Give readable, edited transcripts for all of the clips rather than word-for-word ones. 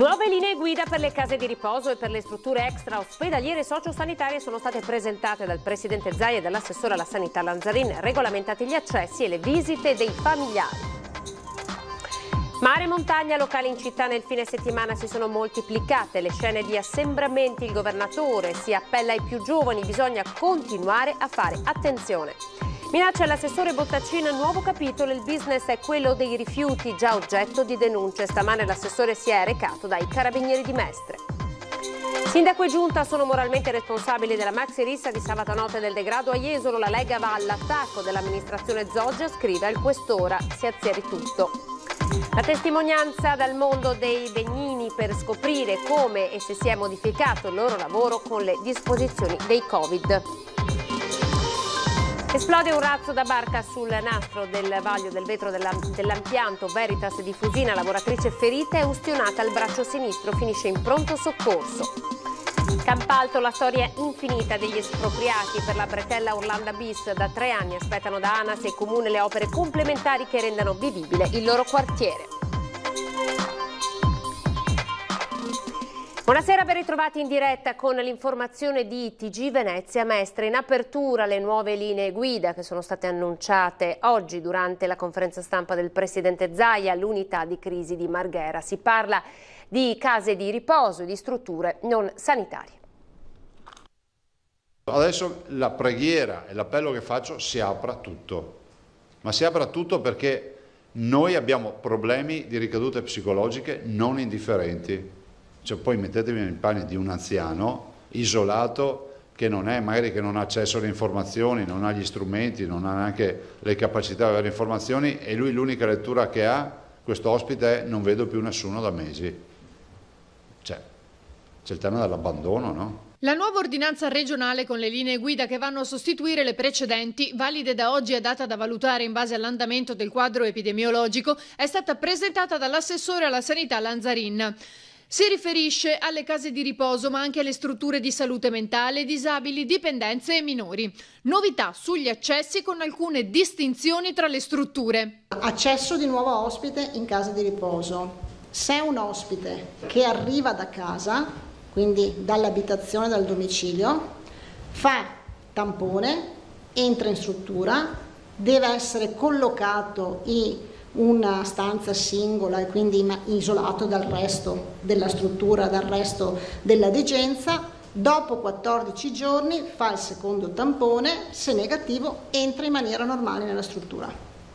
Nuove linee guida per le case di riposo e per le strutture extra-ospedaliere e sociosanitarie sono state presentate dal presidente Zaia e dall'assessore alla sanità Lanzarin, regolamentati gli accessi e le visite dei familiari. Mare e montagna, locali in città nel fine settimana si sono moltiplicate, le scene di assembramenti, il governatore si appella ai più giovani, bisogna continuare a fare attenzione. Minaccia l'assessore Bottacin, nuovo capitolo, il business è quello dei rifiuti, già oggetto di denunce. Stamane l'assessore si è recato dai carabinieri di Mestre. Sindaco e giunta sono moralmente responsabili della maxi rissa di sabato notte del degrado a Jesolo. La Lega va all'attacco dell'amministrazione Zoggia, scrive al quest'ora si azzieri tutto. La testimonianza dal mondo dei Begnini per scoprire come e se si è modificato il loro lavoro con le disposizioni dei Covid. Esplode un razzo da barca sul nastro del vaglio del vetro dell'impianto Veritas di Fusina, lavoratrice ferita e ustionata al braccio sinistro, finisce in pronto soccorso. Campalto, la storia infinita degli espropriati per la bretella Orlanda bis. Da 3 anni aspettano da ANAS e Comune le opere complementari che rendano vivibile il loro quartiere. Buonasera, ben ritrovati in diretta con l'informazione di TG Venezia Mestre. In apertura le nuove linee guida che sono state annunciate oggi durante la conferenza stampa del presidente Zaia all'unità di crisi di Marghera. Si parla di case di riposo e di strutture non sanitarie. Adesso la preghiera e l'appello che faccio: si apra tutto, ma si apra tutto perché noi abbiamo problemi di ricadute psicologiche non indifferenti. Cioè, poi mettetevi nei panni di un anziano isolato che non è, magari che non ha accesso alle informazioni, non ha gli strumenti, non ha neanche le capacità di avere informazioni, e lui l'unica lettura che ha, questo ospite, è: non vedo più nessuno da mesi. Cioè, c'è il tema dell'abbandono, no? La nuova ordinanza regionale con le linee guida che vanno a sostituire le precedenti, valide da oggi e data da valutare in base all'andamento del quadro epidemiologico, è stata presentata dall'assessore alla sanità Lanzarin. Si riferisce alle case di riposo ma anche alle strutture di salute mentale, disabili, dipendenze e minori. Novità sugli accessi con alcune distinzioni tra le strutture. Accesso di nuovo ospite in casa di riposo. Se è un ospite che arriva da casa, quindi dall'abitazione, dal domicilio, fa tampone, entra in struttura, deve essere collocato in una stanza singola e quindi isolato dal resto della struttura, dal resto della degenza. Dopo 14 giorni fa il secondo tampone, se negativo entra in maniera normale nella struttura.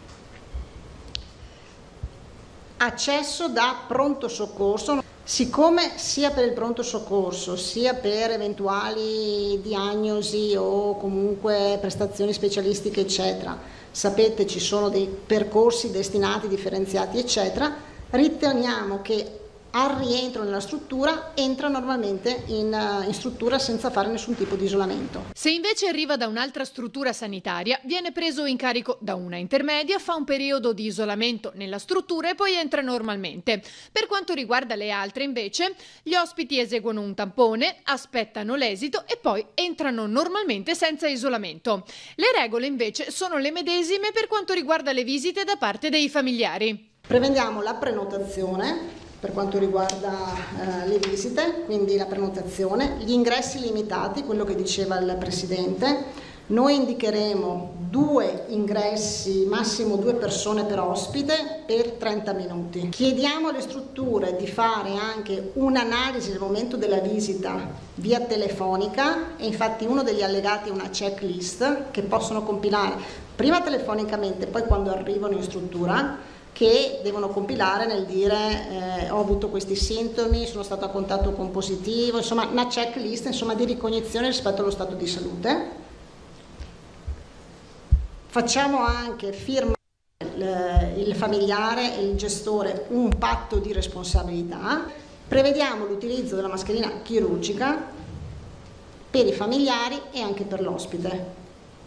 Accesso da pronto soccorso. Siccome sia per il pronto soccorso sia per eventuali diagnosi o comunque prestazioni specialistiche eccetera, sapete ci sono dei percorsi destinati, differenziati eccetera, riteniamo che al rientro nella struttura entra normalmente in struttura senza fare nessun tipo di isolamento. Se invece arriva da un'altra struttura sanitaria, viene preso in carico da una intermedia, fa un periodo di isolamento nella struttura e poi entra normalmente. Per quanto riguarda le altre invece, gli ospiti eseguono un tampone, aspettano l'esito e poi entrano normalmente senza isolamento. Le regole invece sono le medesime per quanto riguarda le visite da parte dei familiari. Prevediamo la prenotazione per quanto riguarda le visite, quindi la prenotazione, gli ingressi limitati, quello che diceva il Presidente. Noi indicheremo 2 ingressi, massimo 2 persone per ospite per 30 minuti. Chiediamo alle strutture di fare anche un'analisi nel momento della visita via telefonica e infatti uno degli allegati è una checklist che possono compilare prima telefonicamente, poi quando arrivano in struttura, che devono compilare nel dire ho avuto questi sintomi, sono stato a contatto con positivo, insomma una checklist di ricognizione rispetto allo stato di salute. Facciamo anche firmare il familiare e il gestore un patto di responsabilità. Prevediamo l'utilizzo della mascherina chirurgica per i familiari e anche per l'ospite,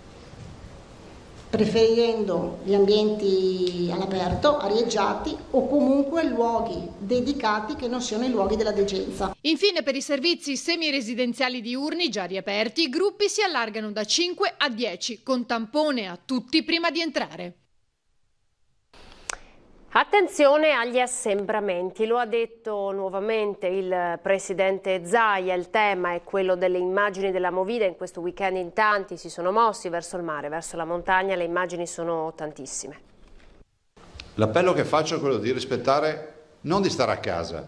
preferendo gli ambienti all'aperto, arieggiati o comunque luoghi dedicati che non siano i luoghi della degenza. Infine, per i servizi semiresidenziali diurni già riaperti, i gruppi si allargano da 5 a 10, con tampone a tutti prima di entrare. Attenzione agli assembramenti, lo ha detto nuovamente il presidente Zaia, il tema è quello delle immagini della movida. In questo weekend in tanti si sono mossi verso il mare, verso la montagna, le immagini sono tantissime. L'appello che faccio è quello di rispettare, non di stare a casa.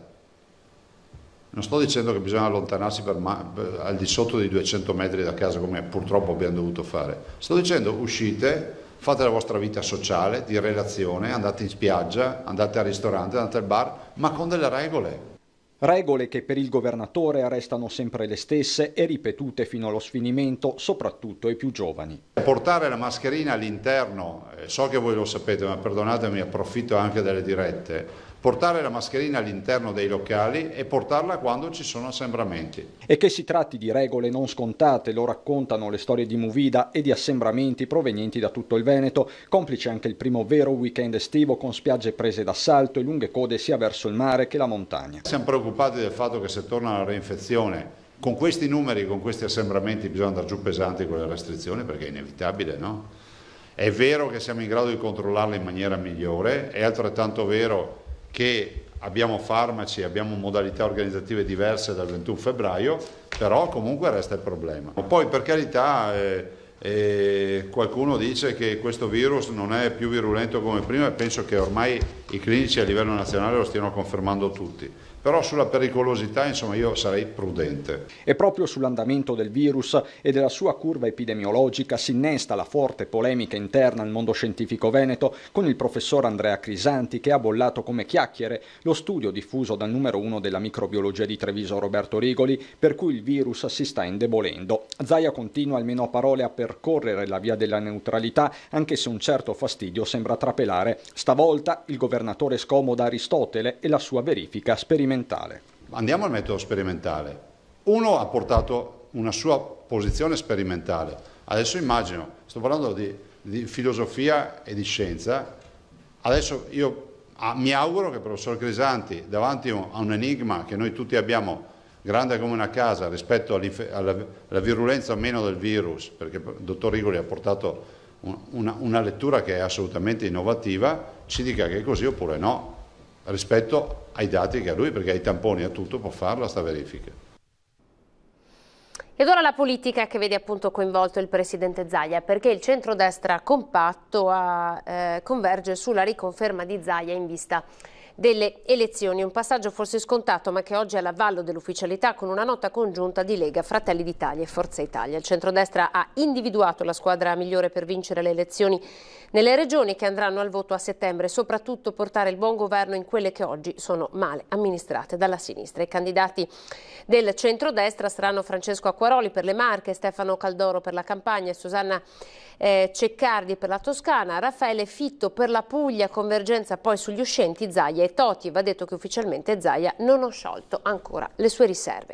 Non sto dicendo che bisogna allontanarsi al di sotto di 200 metri da casa come purtroppo abbiamo dovuto fare. Sto dicendo uscite, fate la vostra vita sociale, di relazione, andate in spiaggia, andate al ristorante, andate al bar, ma con delle regole. Regole che per il governatore restano sempre le stesse e ripetute fino allo sfinimento, soprattutto ai più giovani. Portare la mascherina all'interno, so che voi lo sapete, ma perdonatemi, approfitto anche delle dirette, portare la mascherina all'interno dei locali e portarla quando ci sono assembramenti. E che si tratti di regole non scontate, lo raccontano le storie di movida e di assembramenti provenienti da tutto il Veneto, complice anche il primo vero weekend estivo con spiagge prese d'assalto e lunghe code sia verso il mare che la montagna. Siamo preoccupati del fatto che se torna la reinfezione, con questi numeri, con questi assembramenti bisogna andare giù pesanti con le restrizioni perché è inevitabile, no? È vero che siamo in grado di controllarle in maniera migliore, è altrettanto vero che abbiamo farmaci, abbiamo modalità organizzative diverse dal 21 febbraio, però comunque resta il problema. Poi per carità qualcuno dice che questo virus non è più virulento come prima e penso che ormai i clinici a livello nazionale lo stiano confermando tutti. Però sulla pericolosità, insomma, io sarei prudente. E proprio sull'andamento del virus e della sua curva epidemiologica si innesta la forte polemica interna al mondo scientifico veneto con il professor Andrea Crisanti che ha bollato come chiacchiere lo studio diffuso dal numero 1 della microbiologia di Treviso Roberto Rigoli per cui il virus si sta indebolendo. Zaia continua almeno a parole a percorrere la via della neutralità anche se un certo fastidio sembra trapelare. Stavolta il governatore scomoda Aristotele e la sua verifica sperimentale. Andiamo al metodo sperimentale. Uno ha portato una sua posizione sperimentale. Adesso immagino, sto parlando di filosofia e di scienza, adesso io mi auguro che il professor Crisanti, davanti a un enigma che noi tutti abbiamo grande come una casa rispetto alla virulenza o meno del virus, perché il dottor Rigoli ha portato una lettura che è assolutamente innovativa, ci dica che è così oppure no, rispetto ai dati che ha lui, perché ai tamponi e a tutto può farla sta verifica. Ed ora la politica che vede appunto coinvolto il presidente Zaia, perché il centrodestra compatto converge sulla riconferma di Zaia in vista delle elezioni, un passaggio forse scontato ma che oggi è all'avallo dell'ufficialità con una nota congiunta di Lega, Fratelli d'Italia e Forza Italia. Il centrodestra ha individuato la squadra migliore per vincere le elezioni nelle regioni che andranno al voto a settembre e soprattutto portare il buon governo in quelle che oggi sono male amministrate dalla sinistra. I candidati del centrodestra saranno Francesco Acquaroli per le Marche, Stefano Caldoro per la Campania e Susanna Ceccardi per la Toscana, Raffaele Fitto per la Puglia, convergenza poi sugli uscenti Zaia e Toti. Va detto che ufficialmente Zaia non ha sciolto ancora le sue riserve.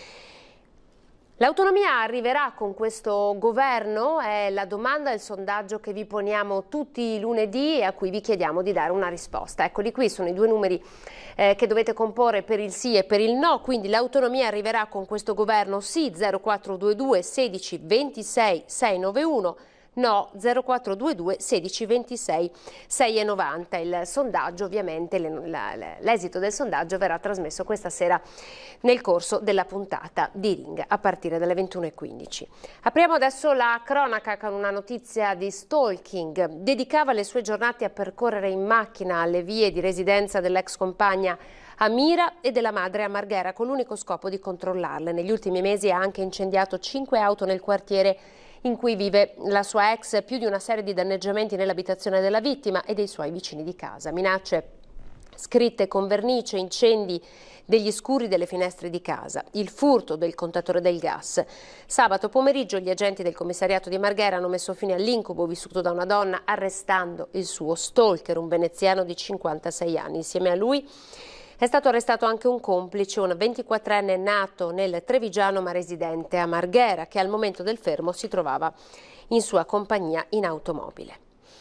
L'autonomia arriverà con questo governo? È la domanda, il sondaggio che vi poniamo tutti i lunedì e a cui vi chiediamo di dare una risposta. Eccoli qui, sono i due numeri che dovete comporre per il sì e per il no, quindi l'autonomia arriverà con questo governo sì 0422 16 26 691, no 0422 16 26 690. Il sondaggio, ovviamente l'esito del sondaggio verrà trasmesso questa sera nel corso della puntata di Ring a partire dalle 21:15. Apriamo adesso la cronaca con una notizia di stalking. Dedicava le sue giornate a percorrere in macchina alle vie di residenza dell'ex compagna Amira e della madre a Marghera con l'unico scopo di controllarle. Negli ultimi mesi ha anche incendiato 5 auto nel quartiere in cui vive la sua ex, più di una serie di danneggiamenti nell'abitazione della vittima e dei suoi vicini di casa. Minacce scritte con vernice, incendi degli scuri delle finestre di casa, il furto del contatore del gas. Sabato pomeriggio gli agenti del commissariato di Marghera hanno messo fine all'incubo vissuto da una donna arrestando il suo stalker, un veneziano di 56 anni. Insieme a lui è stato arrestato anche un complice, un 24enne nato nel Trevigiano ma residente a Marghera, che al momento del fermo si trovava in sua compagnia in automobile.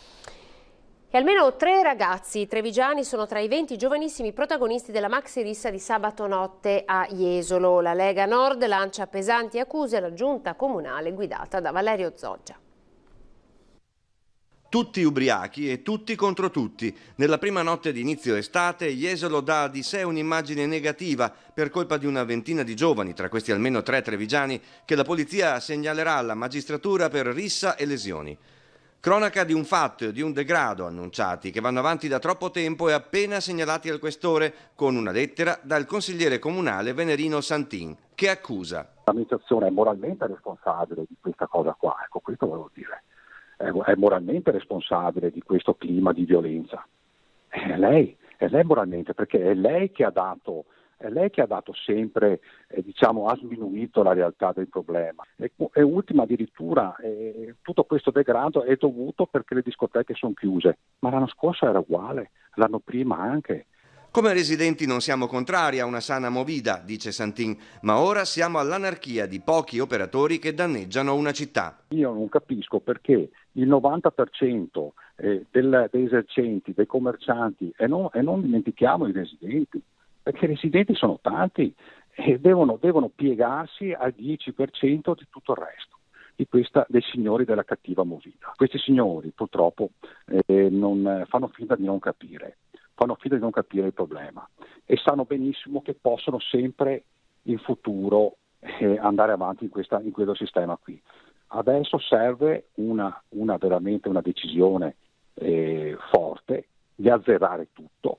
E almeno 3 ragazzi trevigiani sono tra i 20 giovanissimi protagonisti della maxi rissa di sabato notte a Jesolo. La Lega Nord lancia pesanti accuse alla giunta comunale guidata da Valerio Zoggia. Tutti ubriachi e tutti contro tutti. Nella prima notte di inizio estate, Jesolo dà di sé un'immagine negativa per colpa di una ventina di giovani, tra questi almeno 3 trevigiani, che la polizia segnalerà alla magistratura per rissa e lesioni. Cronaca di un fatto e di un degrado annunciati che vanno avanti da troppo tempo e appena segnalati al questore con una lettera dal consigliere comunale Venerino Santin, che accusa. L'amministrazione è moralmente responsabile di questa cosa qua, ecco, questo volevo dire. È moralmente responsabile di questo clima di violenza. È lei moralmente, perché è lei che ha dato sempre, ha sminuito la realtà del problema. E ultima addirittura, tutto questo degrado è dovuto perché le discoteche sono chiuse, ma l'anno scorso era uguale, l'anno prima anche. Come residenti non siamo contrari a una sana movida, dice Santin, ma ora siamo all'anarchia di pochi operatori che danneggiano una città. Io non capisco perché il 90% dei esercenti, dei commercianti, e non dimentichiamo i residenti, perché i residenti sono tanti e devono piegarsi al 10% di tutto il resto, dei signori della cattiva movida. Questi signori purtroppo non fanno finta di non capire. Fanno finta di non capire il problema e sanno benissimo che possono sempre in futuro andare avanti in questo sistema qui. Adesso serve veramente una decisione forte di azzerare tutto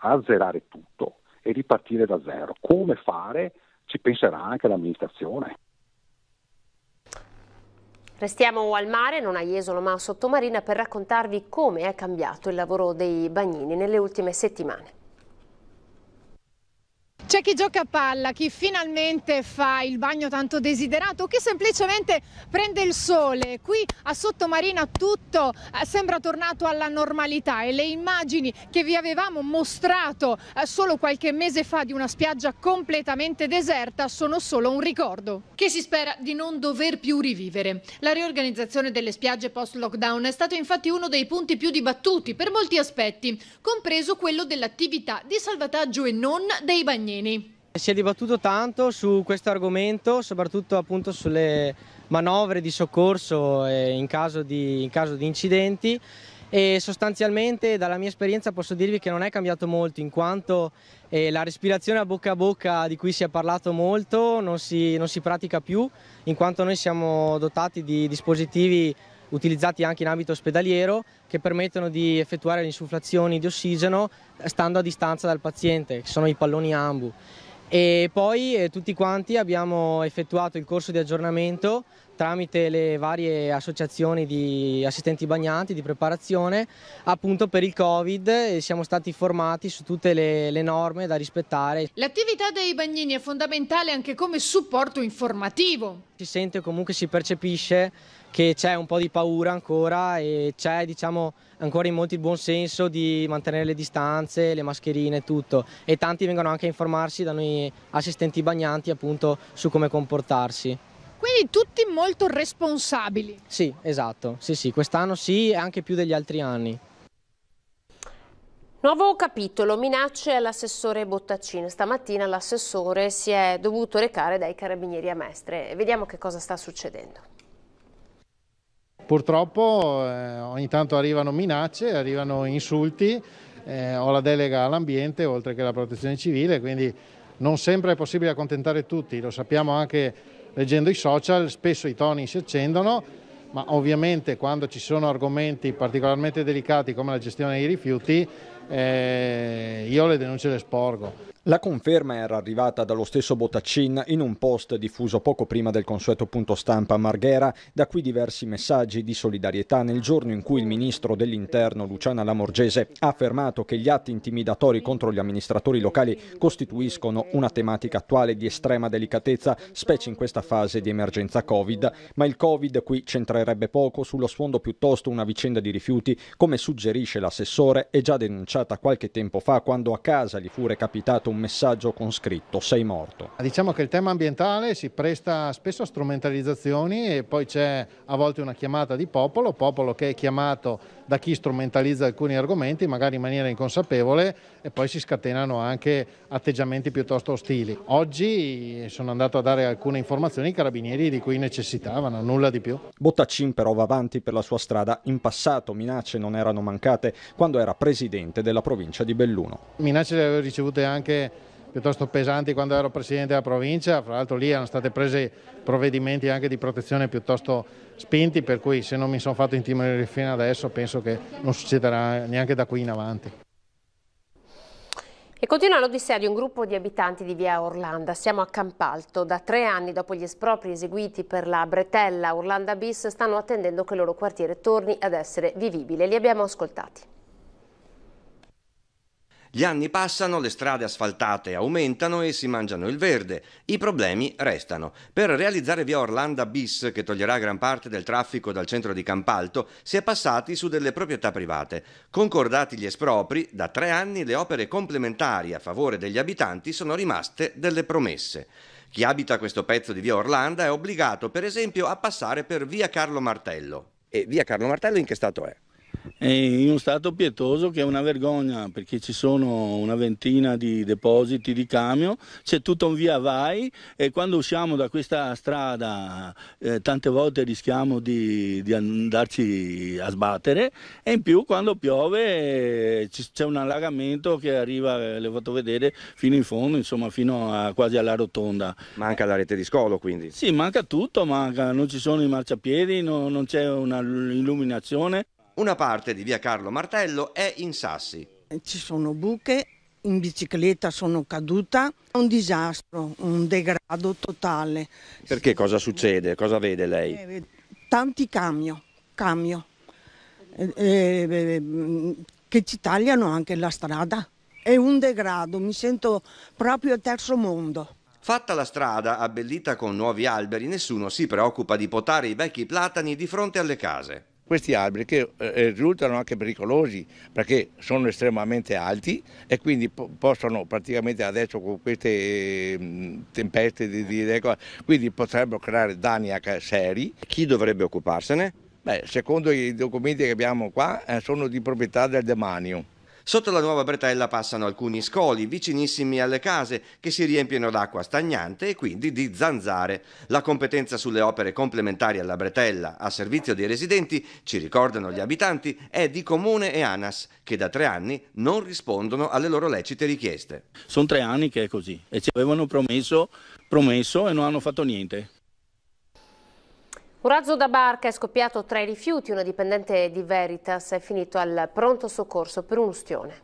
e ripartire da zero. Come fare? Ci penserà anche l'amministrazione. Restiamo al mare, non a Jesolo ma a Sottomarina, per raccontarvi come è cambiato il lavoro dei bagnini nelle ultime settimane. C'è chi gioca a palla, chi finalmente fa il bagno tanto desiderato, chi semplicemente prende il sole. Qui a Sottomarina tutto sembra tornato alla normalità e le immagini che vi avevamo mostrato solo qualche mese fa di una spiaggia completamente deserta sono solo un ricordo, che si spera di non dover più rivivere. La riorganizzazione delle spiagge post-lockdown è stato infatti uno dei punti più dibattuti per molti aspetti, compreso quello dell'attività di salvataggio e non dei bagnini. Si è dibattuto tanto su questo argomento, soprattutto appunto sulle manovre di soccorso in caso di incidenti, e sostanzialmente dalla mia esperienza posso dirvi che non è cambiato molto, in quanto la respirazione a bocca di cui si è parlato molto non si pratica più, in quanto noi siamo dotati di dispositivi utilizzati anche in ambito ospedaliero che permettono di effettuare le insufflazioni di ossigeno stando a distanza dal paziente, che sono i palloni ambu. E poi tutti quanti abbiamo effettuato il corso di aggiornamento tramite le varie associazioni di assistenti bagnanti di preparazione appunto per il Covid, e siamo stati formati su tutte le norme da rispettare. L'attività dei bagnini è fondamentale anche come supporto informativo. Si sente, comunque si percepisce che c'è un po' di paura ancora e c'è ancora in molti il buon senso di mantenere le distanze, le mascherine e tutto, e tanti vengono anche a informarsi da noi assistenti bagnanti appunto su come comportarsi. Quindi tutti molto responsabili. Sì, esatto, sì, quest'anno sì, e anche più degli altri anni. Nuovo capitolo, minacce all'assessore Bottaccino. Stamattina l'assessore si è dovuto recare dai carabinieri a Mestre. Vediamo che cosa sta succedendo. Purtroppo ogni tanto arrivano minacce, arrivano insulti, ho la delega all'ambiente oltre che alla protezione civile, quindi non sempre è possibile accontentare tutti, lo sappiamo anche leggendo i social, spesso i toni si accendono, ma ovviamente quando ci sono argomenti particolarmente delicati come la gestione dei rifiuti, io le denunce le sporgo. La conferma era arrivata dallo stesso Bottaccin in un post diffuso poco prima del consueto punto stampa a Marghera, da cui diversi messaggi di solidarietà nel giorno in cui il ministro dell'Interno Luciana Lamorgese ha affermato che gli atti intimidatori contro gli amministratori locali costituiscono una tematica attuale di estrema delicatezza, specie in questa fase di emergenza Covid, ma il Covid qui c'entrerebbe poco, sullo sfondo piuttosto una vicenda di rifiuti, come suggerisce l'assessore, e già denunciata qualche tempo fa quando a casa gli fu recapitato un messaggio con scritto "sei morto". Diciamo che il tema ambientale si presta spesso a strumentalizzazioni e poi c'è a volte una chiamata di popolo che è chiamato da chi strumentalizza alcuni argomenti, magari in maniera inconsapevole, e poi si scatenano anche atteggiamenti piuttosto ostili. Oggi sono andato a dare alcune informazioni ai carabinieri di cui necessitavano, nulla di più. Bottaccin però va avanti per la sua strada. In passato minacce non erano mancate quando era presidente della provincia di Belluno. Minacce le avevo ricevute anche piuttosto pesanti quando ero presidente della provincia, fra l'altro lì erano state prese provvedimenti anche di protezione piuttosto spinti, per cui se non mi sono fatto intimorire fino adesso penso che non succederà neanche da qui in avanti. E continua l'odissea di un gruppo di abitanti di via Orlanda. Siamo a Campalto. Da 3 anni dopo gli espropri eseguiti per la bretella Orlanda bis stanno attendendo che il loro quartiere torni ad essere vivibile. Li abbiamo ascoltati. Gli anni passano, le strade asfaltate aumentano e si mangiano il verde. I problemi restano. Per realizzare via Orlanda bis, che toglierà gran parte del traffico dal centro di Campalto, si è passati su delle proprietà private. Concordati gli espropri, da 3 anni le opere complementari a favore degli abitanti sono rimaste delle promesse. Chi abita questo pezzo di via Orlanda è obbligato, per esempio, a passare per via Carlo Martello. E via Carlo Martello in che stato è? È in uno stato pietoso che è una vergogna, perché ci sono una ventina di depositi di camion, c'è tutto un via vai e quando usciamo da questa strada tante volte rischiamo di andarci a sbattere, e in più quando piove c'è un allagamento che arriva, le fatto vedere, fino in fondo, insomma fino a quasi alla rotonda. Manca la rete di scolo quindi? Sì, manca tutto, non ci sono i marciapiedi, non c'è un'illuminazione. Una parte di via Carlo Martello è in sassi. Ci sono buche, in bicicletta sono caduta, un disastro, un degrado totale. Perché cosa succede? Cosa vede lei? Tanti camion che ci tagliano anche la strada. È un degrado, mi sento proprio a terzo mondo. Fatta la strada, abbellita con nuovi alberi, nessuno si preoccupa di potare i vecchi platani di fronte alle case. Questi alberi che risultano anche pericolosi perché sono estremamente alti e quindi possono praticamente adesso con queste tempeste quindi potrebbero creare danni anche seri. Chi dovrebbe occuparsene? Secondo i documenti che abbiamo qua sono di proprietà del demanio. Sotto la nuova bretella passano alcuni scoli vicinissimi alle case che si riempiono d'acqua stagnante e quindi di zanzare. La competenza sulle opere complementari alla bretella a servizio dei residenti, ci ricordano gli abitanti, è di Comune e ANAS, che da 3 anni non rispondono alle loro lecite richieste. Sono 3 anni che è così e ci avevano promesso e non hanno fatto niente. Un razzo da barca è scoppiato tra i rifiuti. Una dipendente di Veritas è finito al pronto soccorso per un'ustione.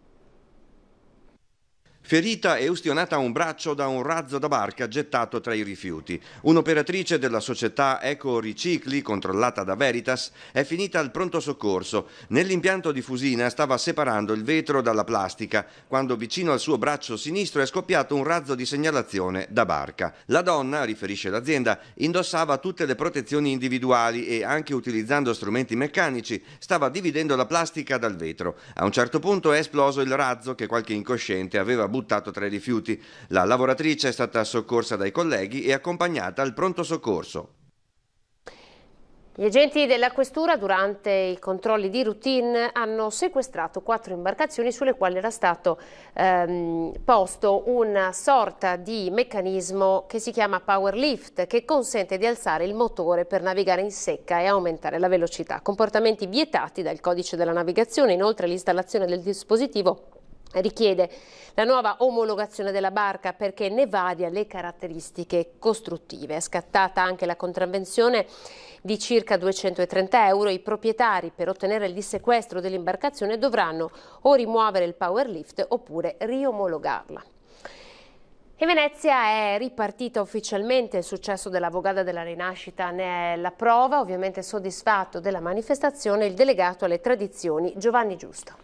Ferita e ustionata a un braccio da un razzo da barca gettato tra i rifiuti. Un'operatrice della società Eco Ricicli, controllata da Veritas, è finita al pronto soccorso. Nell'impianto di Fusina stava separando il vetro dalla plastica, quando vicino al suo braccio sinistro è scoppiato un razzo di segnalazione da barca. La donna, riferisce l'azienda, indossava tutte le protezioni individuali e, anche utilizzando strumenti meccanici, stava dividendo la plastica dal vetro. A un certo punto è esploso il razzo che qualche incosciente aveva buttato tra i rifiuti. La lavoratrice è stata soccorsa dai colleghi e accompagnata al pronto soccorso. Gli agenti della questura durante i controlli di routine hanno sequestrato 4 imbarcazioni sulle quali era stato posto una sorta di meccanismo che si chiama power lift, che consente di alzare il motore per navigare in secca e aumentare la velocità. Comportamenti vietati dal codice della navigazione. Inoltre l'installazione del dispositivo richiede la nuova omologazione della barca perché ne varia le caratteristiche costruttive. È scattata anche la contravvenzione di circa 230 euro. I proprietari, per ottenere il dissequestro dell'imbarcazione, dovranno o rimuovere il power lift oppure riomologarla. E Venezia è ripartita ufficialmente. Il successo della Vogada della Rinascita ne è la prova. Ovviamente soddisfatto della manifestazione il delegato alle tradizioni Giovanni Giusto.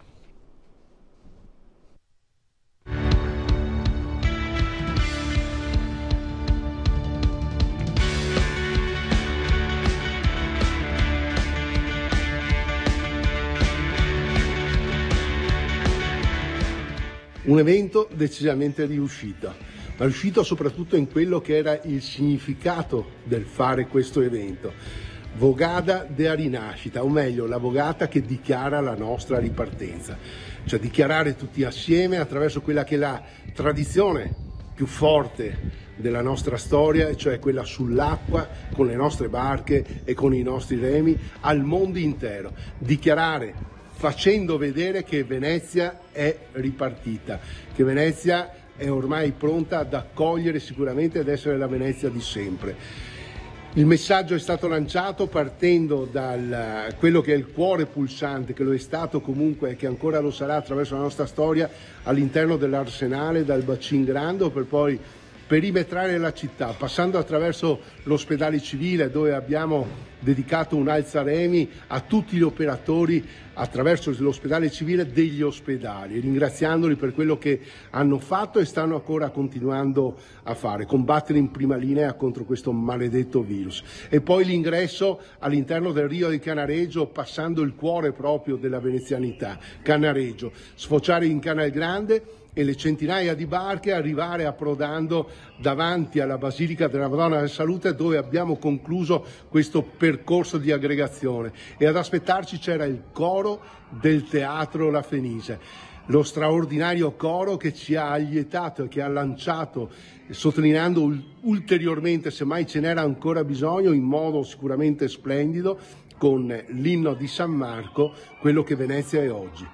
Un evento decisamente riuscito, ma riuscito soprattutto in quello che era il significato del fare questo evento. Vogada della rinascita, o meglio la Vogata che dichiara la nostra ripartenza, cioè dichiarare tutti assieme attraverso quella che è la tradizione più forte della nostra storia, cioè quella sull'acqua, con le nostre barche e con i nostri remi, al mondo intero. Dichiarare, facendo vedere che Venezia è ripartita, che Venezia è ormai pronta ad accogliere sicuramente ad essere la Venezia di sempre. Il messaggio è stato lanciato partendo da quello che è il cuore pulsante, che lo è stato comunque e che ancora lo sarà attraverso la nostra storia, all'interno dell'Arsenale, dal Bacin Grande, per poi perimetrare la città, passando attraverso l'ospedale civile, dove abbiamo dedicato un alzaremi a tutti gli operatori attraverso l'ospedale civile degli ospedali, ringraziandoli per quello che hanno fatto e stanno ancora continuando a fare, combattere in prima linea contro questo maledetto virus. E poi l'ingresso all'interno del Rio di Cannareggio, passando il cuore proprio della venezianità, Cannareggio, sfociare in Canal Grande e le centinaia di barche arrivare approdando davanti alla Basilica della Madonna della Salute, dove abbiamo concluso questo percorso di aggregazione, e ad aspettarci c'era il coro del Teatro La Fenice, lo straordinario coro che ci ha allietato e che ha lanciato, sottolineando ulteriormente, se mai ce n'era ancora bisogno, in modo sicuramente splendido, con l'inno di San Marco, quello che Venezia è oggi.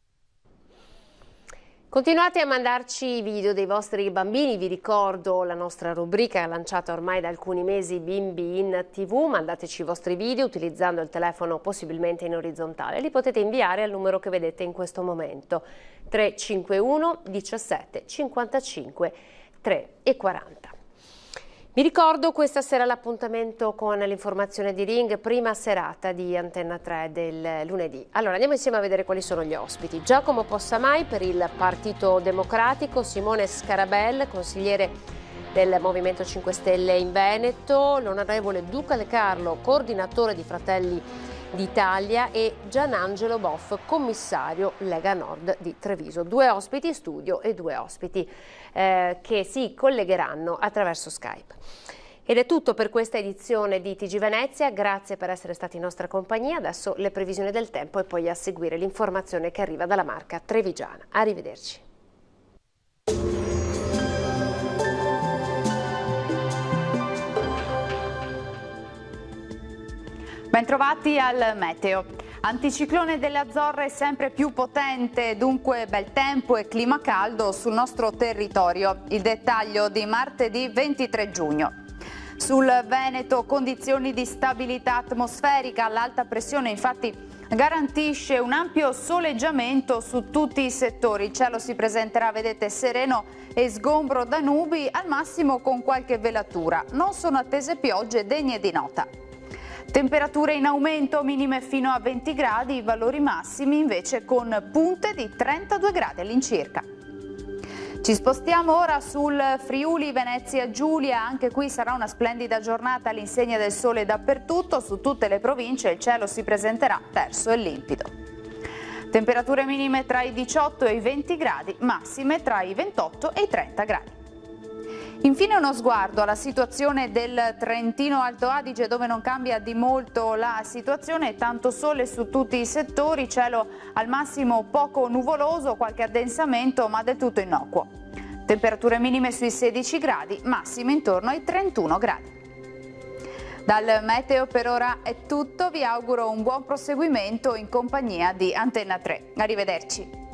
Continuate a mandarci video dei vostri bambini, vi ricordo la nostra rubrica lanciata ormai da alcuni mesi, Bimbi in TV. Mandateci i vostri video utilizzando il telefono possibilmente in orizzontale, li potete inviare al numero che vedete in questo momento, 351 17 55 3 e 40. Vi ricordo questa sera l'appuntamento con l'informazione di Ring, prima serata di Antenna 3 del lunedì. Allora andiamo insieme a vedere quali sono gli ospiti. Giacomo Possamai per il Partito Democratico, Simone Scarabel, consigliere del Movimento 5 Stelle in Veneto, l'onorevole Duca De Carlo, coordinatore di Fratelli d'Italia, e Gianangelo Boff, commissario Lega Nord di Treviso. 2 ospiti in studio e 2 ospiti che si collegheranno attraverso Skype. Ed è tutto per questa edizione di TG Venezia, grazie per essere stati in nostra compagnia. Adesso le previsioni del tempo e poi a seguire l'informazione che arriva dalla Marca trevigiana. Arrivederci. Bentrovati al meteo. Anticiclone delle Azzorre sempre più potente, dunque bel tempo e clima caldo sul nostro territorio. Il dettaglio di martedì 23 giugno. Sul Veneto condizioni di stabilità atmosferica, l'alta pressione infatti garantisce un ampio soleggiamento su tutti i settori. Il cielo si presenterà, vedete, sereno e sgombro da nubi, al massimo con qualche velatura. Non sono attese piogge degne di nota. Temperature in aumento, minime fino a 20 gradi, valori massimi invece con punte di 32 gradi all'incirca. Ci spostiamo ora sul Friuli Venezia Giulia, anche qui sarà una splendida giornata all'insegna del sole dappertutto, su tutte le province il cielo si presenterà terso e limpido. Temperature minime tra i 18 e i 20 gradi, massime tra i 28 e i 30 gradi. Infine uno sguardo alla situazione del Trentino Alto Adige, dove non cambia di molto la situazione, tanto sole su tutti i settori, cielo al massimo poco nuvoloso, qualche addensamento ma del tutto innocuo. Temperature minime sui 16 gradi, massime intorno ai 31 gradi. Dal meteo per ora è tutto, vi auguro un buon proseguimento in compagnia di Antenna 3. Arrivederci.